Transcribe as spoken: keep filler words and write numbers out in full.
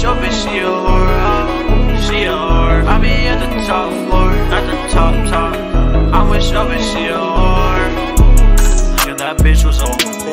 your bitch, she a whore, uh, she a whore. I be at the top floor, at the top top. I'm with your bitch, she a whore. Yeah, that bitch was a